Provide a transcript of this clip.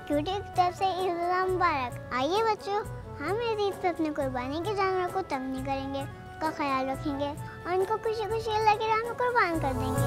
Cutie की तरफ से ईद मुबारक। आइए बच्चों, हम इस ईद पे अपने कुर्बानी के जानवर को तंग नहीं करेंगे, उसका ख्याल रखेंगे और उनको खुशी खुशी अल्लाह की राह में कुर्बान कर देंगे।